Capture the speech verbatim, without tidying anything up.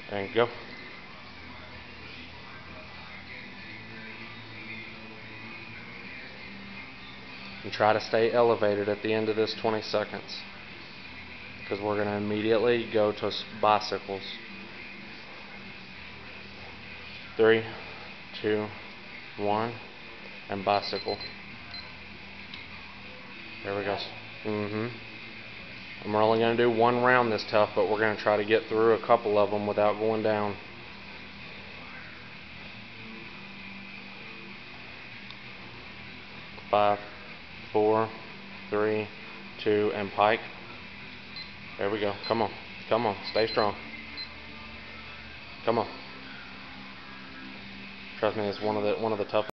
And go. And try to stay elevated at the end of this twenty seconds, because we're going to immediately go to bicycles. Three, two, one, and bicycle. There we go. Mm-hmm. And we're only going to do one round this tough, but we're going to try to get through a couple of them without going down. Five, four, three, two, and pike. There we go. Come on. Come on. Stay strong. Come on. Trust me, it's one of the one of the toughest.